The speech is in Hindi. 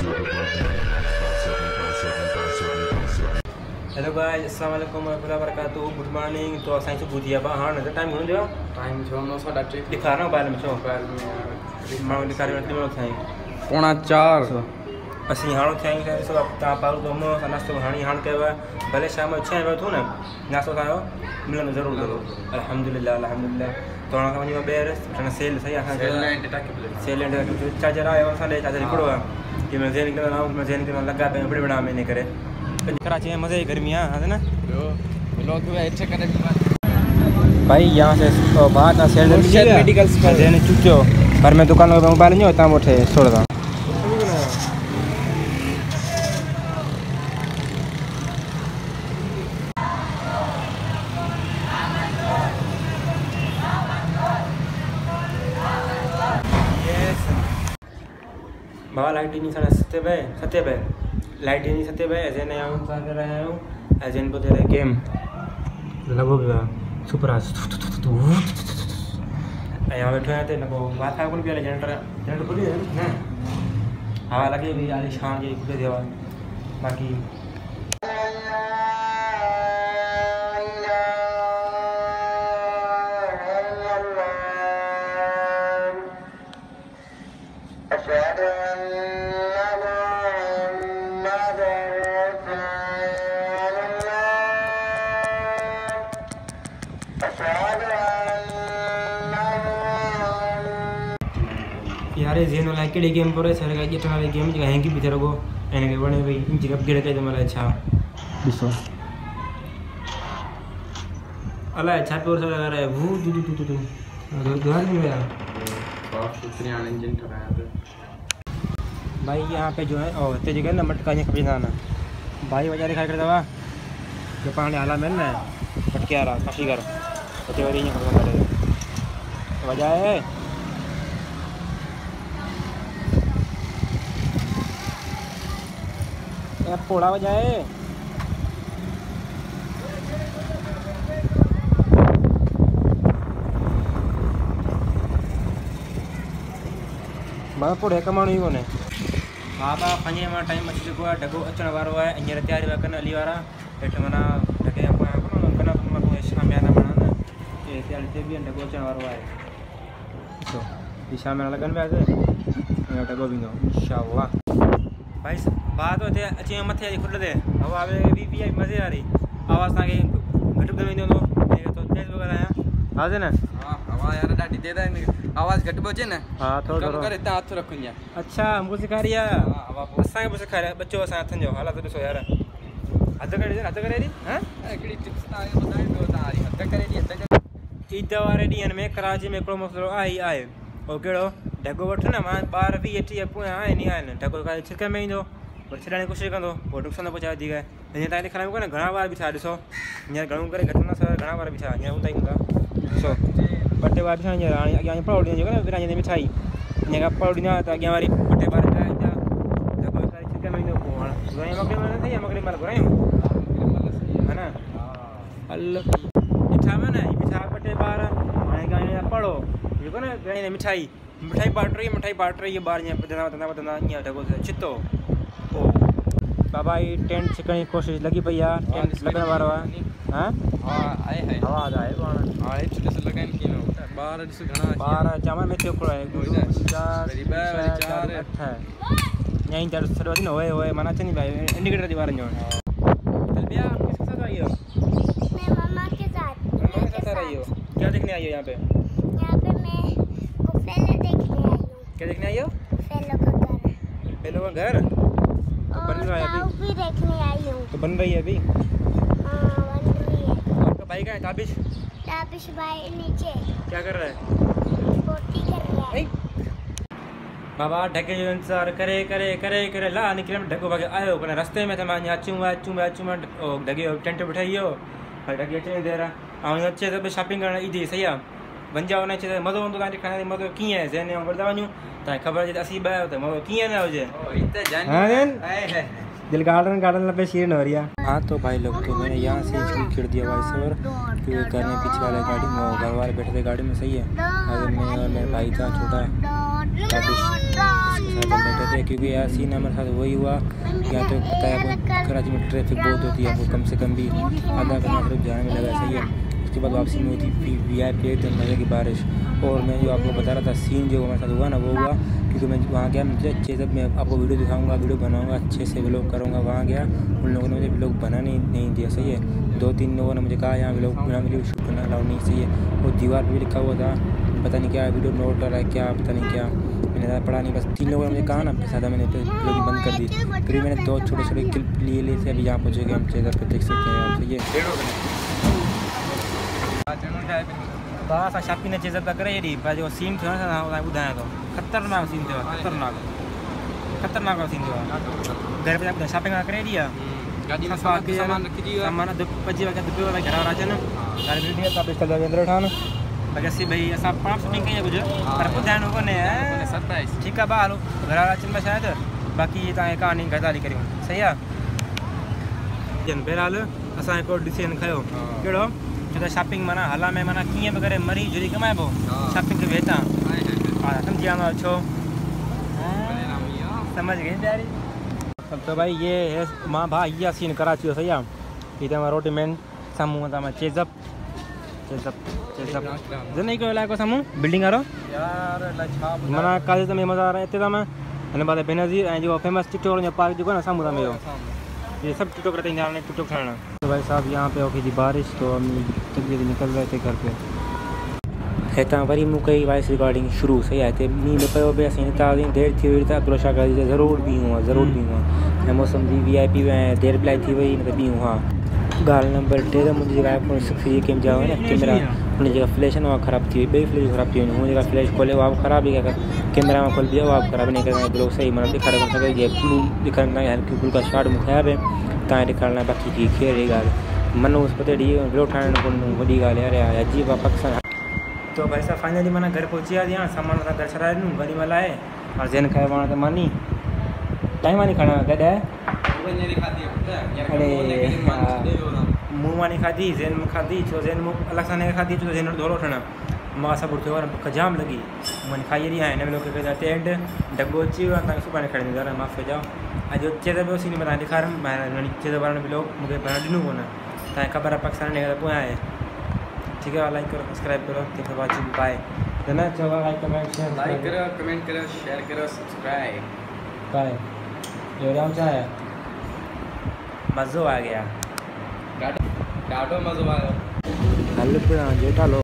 हेलो गाइस, अस्सलाम वालेकुम वरहमतुल्लाहि वबरकातुहू। Good morning. तो असां सुबुह थी आहे हाणे त टाइम घणो थियो आहे? टाइम थियो 9:30 ॾेखार न मोबाइल में छो माण्हू ॾेखारे वठी वञो साईं 3:45 असीं हाणे थिया आहियूं। ॾिसो तव्हां पारो तो असां नाश्तो हाणे कयो आहे। भले शाम जो 6 बजे उथूं न, नाश्तो तव्हांजो मिलंदो ज़रूरु ज़रूरु। अल्हम्दुलिल्लाह अल्हम्दुलिल्लाह। त हाणे असां वञूं ॿाहिरि वठणु सेल सही आहे। सेल चार्जर आयो असांजे चार्जर हिकिड़ो आहे कि मैं ज़हन निकिरंदा आहियूं, मैं ज़हन निकिरंदा लॻा पिया बड़े बड़ा में इन करे कराची में मज़े की गर्मी है ना भाई। यहाँ से बात मेडिकल चुकियो पर मैं दुकान में मोबाइल नहीं होता उठे छोड़दा बाबा लाइट नहीं साढ़े 7 बजे लाइट नहीं 7 बजे एजेंट कर रहे हैं। एजेंट को दे रहे गेम लगो भी सुपर यहाँ बैठे हैं तो नको बात को भी जनरेटर खुली है ना हवा लगे भी आलिशान जी खुले देवा बाकी यार जेनो लाइक केड़ी गेम पर सर का जेटन वाली गेम जो हैंग भी तेरे को एने के बने भाई इन जगह गिर के मला अच्छा दिसो अला अच्छा पर सर लगा रहा है वो दू दुआर नहीं गया साफ सुथरी इंजन ठहराया था भाई। यहाँ पे जो है और ते जगह ना मटका ये कभी ना भाई वजह दिखाई कर दवा जो पानी आला में ना पटके आ रहा काफी कर तो वाली ये खत्म कर वजह है पोड़ा हो जाए मां पोड़े कमाणो ही कोन्हे। बाबा 5 मां टाइम अची चुको आहे। ढगो अचण वारो आहे। हींअर तयारी पिया कनि अली वारा हेठि माना ढगे शाम जा न माना न तयारी ते बि ढगो अचण वारो आहे। ॾिसो हीअ शाम जो लॻनि पियासीं हींअर ढगो बि ईंदो इंशाअल्लाह भाई। बात होते अचे मथे जी खुल दे हवा आवे बी पी आई मजे आ रही आवाज ताके घट बदल वेंदो तो तेज वगैरह है हां ना। हां हवा यार डाडी दे दे आवाज घट बजे ना। हां थोड़ा कम करे ता हाथ रखुया। अच्छा हमको सिखा रही है। हां हवा असा को सिखा रहा बच्चों असा हथन जो हालत दसो यार हद करे दी हां एकड़ी टिप्स ता बताए दो तारी हद करे दी ईद वारे डी में कराची में को मसलो आए ओ केड़ो ढगो वठ ना मां 12 20 30 पोया आए नहीं आए ढगो का छिरके में इंदो पर छड़ाने की कोशिश कंदो पोइ नुक़सान पहुचाए दी गए हीअं तव्हां लिखण में घणा बार बि छा ॾिसो हींअर घणो करे घटि न सर घणा बार बि छा हींअर हूंदा ई हूंदा ॾिसो ॿ टे बार बि छा हींअर हाणे अॻियां पढ़ो ॾींदो न विरहाईंदे मिठाई हीअं खां पढ़ो ॾींदा त अॻियां वारी ॿ टे बार ईंदा त कोई करे छिके में ईंदो पोइ हाणे घुरायूं मकड़ी महिल न थी मकड़ी महिल घुरायूं है न हल ॾिठा में न मिठा ॿ टे बार हाणे ॻाल्हि पढ़ो जेको न विरहाईंदे मिठाई बांट रही है बार ईअं वधंदा ईअं ढगो चितो बाबा ही टेंट छिकण जी कोशिशि लॻी पई आहे। टेंट लॻण वारो आहे। हां आहे आवाज़ आहे पाण हाणे ॾिस लॻाइनि कीअं ॿार ॾिस घणा ॿार चवण में थियो हिकिड़ो आहे 2 4 8 यहीं तर सॾो अची न होए माना अचनि भाई इंडिकेटर थी ॿारनि जो चल भैया किसके साथ आई हो? मैं मम्मा के साथ आई हो। क्या देखने आई हो यहाँ पे मैं फेलो देखने आई हूँ। क्या देखने आई हो? फेलो का घर बन रहा है अभी भी देखने आई हूँ। तो बन रही है अभी? हाँ बन रही है। आपका भाई कहाँ है? ताबिश भाई नीचे क्या कर रहा है? रोटी कर रहा है। बाबा ढके जो इंतजार करे करे करे करे ला निकले ढको भागे आयो कने रास्ते में था मैं अचूं ढगे टेंट बिठाई हो भाई ढगे अचने दे रहा ऐं अचे तो शॉपिंग करण ईदी सही आहे वञा हुन अचे त मज़ो हूंदो तव्हांखे खाइण मज़ो कीअं आहे ज़हन में वठंदा वञूं तव्हांखे ख़बर हुजे त असीं ॿ आहियो त मज़ो कीअं न हुजे दिल गार्डन पे शीर न हो रही है। हाँ तो भाई लोग तो मैंने यहाँ से इसलिए खिड़ दिया भाई सर क्योंकि घर में पीछे वाले गाड़ी में घर वाले बैठे थे गाड़ी में सही है। अगर मैं और मेरा भाई था छोटा उसके साथ बैठे थे, क्योंकि यार सीन हमारे साथ वही हुआ। यहाँ तो पता है आपको कराची में ट्रैफिक बहुत होती है, आपको कम से कम भी आधा घंटा सिर्फ जाने में लगा, सही है। उसके बाद वापसी में हुई थी VIP एकदम मज़े की बारिश। और मैं जो आपको बता रहा था सीन जो हमारे साथ हुआ ना, वो हुआ क्योंकि मैं वहाँ गया, मुझे अच्छे से मैं आपको वीडियो दिखाऊंगा, वीडियो बनाऊंगा, अच्छे से व्लॉग करूँगा। वहाँ गया, उन लोगों ने मुझे व्लॉग बनाने नहीं दिया, सही है। 2-3 लोगों ने मुझे कहा यहाँ व्लॉग बना, वीडियो शूट करना अलाउड नहीं, सही है। वो दीवार पर भी लिखा हुआ था, पता नहीं क्या वीडियो नोट कर रहा है क्या, पता नहीं क्या, मैंने ज़्यादा पढ़ा नहीं। बस 3 लोगों ने मुझे कहा ना, फिर ज़्यादा मैंने व्लॉग बंद कर दी। फिर मैंने 2 छोटे क्लिप लिए थे। अभी यहाँ पहुँचे गए हम चेज़र पर, देख सकते हैं आप, सही है। बस शापी ने चेज़र तक करे जो सीन थियो ना ॿुधायां थो, ख़तरनाक सीन थियो, ख़तरनाक सीन थियो। घर पे आप शॉपिंग करे गाड़ी में सामान रखी दी सामान पजी वगैरह दुबे वाला घर वाला अचनि गाड़ी वीडियो तव्हां पिस्टल जा अंदरि ठान बगसी भई असां पाण शूटिंग कई कुझु पर ॿुधाइणो कोन्हे सरप्राइज़। ठीकु आहे भाउ हलो घर वारा अचनि था शायदि, बाक़ी तव्हांखे कहानी गदाली करियूं, सही आहे। बहरहाल असां हिकिड़ो डिसीजन खयो, कहिड़ो छो त शॉपिंग माना हला में माना कीअं बि करे मरी जुड़ी कमाइबो, शॉपिंग खे वेचां सम्झी आया छो समझ गई प्यारी। तो भाई ये है माँ भाई ये सीन कराची हो, सही है। ये रोटी मैन सामूं था चेज़अप नहीं कयो इलाइक़ो सामूं बिल्डिंग वारो माना काले में मज़ा आ रहा है इतने में हिन बार बेनज़ीर ऐं जो फेमस टिकटॉक जो पार्क जो है ना सामूं में ये सब टिकटॉक रहते हैं टिकटॉक ठाणा। तो भाई साहब यहाँ पे होगी थी बारिश, तो हम जल्दी निकल रहे थे घर पे। हितां वरी मूं कई वॉइस रिकॉर्डिंग शुरू, सही आहे। हिते मींहुं बि पियो पिया, असीं हितां देरि थी वई त अब्दुल शाह गाज़ी ते ज़रूरु बीहूं आहे। ऐं मौसम जी VIP ऐं देरि पिलाई थी वई न त बीहूं हा। ॻाल्हि नंबर 3 त मुंहिंजी iPhone 6 जी कैमरा हुआ न कैमरा हुन जेका फ्लैश आहे उहा ख़राबु थी वई, ॿई फ्लैश ख़राबु थी वई। हुन जेका फ्लैश खोले उहा बि ख़राबु ई कैमरा में खोलिबी आहे उहा बि ख़राबु, इन करे ब्लॉग सही माना ॾेखारे कोन सघे। जीअं ब्लू ॾेखारण लाइ हल्की फुल्का शॉट मूंखे आया पिया तव्हां ॾेखारण लाइ, बाक़ी की कहिड़ी ॻाल्हि मनो उस पते ॾींहुं ब्लॉग ठाहिण कोन वॾी ॻाल्हि आहे। अरे अजीब आहे पाकिस्तान। तो भाई साहब फाइनली माना घर पहुची वियासीं, हाणे सामान असां घर छॾाए ॾिनूं गॾी महिल आहे। और जैन खाए वण त मानी टाइम मानी खाना गॾु अरे मुंहुं मानी खाधी ज़ैन में खाधी, छो ज़ैन मूं अलॻि सां न खाधी, छो ज़ैन थोरो ठहणा मां सभु थियो और बुख जाम लॻी मानी खाई ॾी हिन में लोग एंड डब्बो अची वियो आहे। तव्हांखे सुभाणे खणी ईंदो आहे, माफ़ कजो। अॼु चेज़र पियो सीन में तव्हां ॾेखारमि चेज़र वारनि बि लोग मूंखे भरण ॾिनो कोन, तव्हांखे ख़बर आहे पाकिस्तान में पोयां आहे। ठीक है, लाइक करो सब्सक्राइब करो, थैंक्स फॉर वाचिंग, बाय। ना चलो लाइक करो कमेंट करो शेयर करो सब्सक्राइब बाय। ये राम चाहे मज़ो आ गया, ॾाढो मज़ो आयो। हल पिया जेठा लो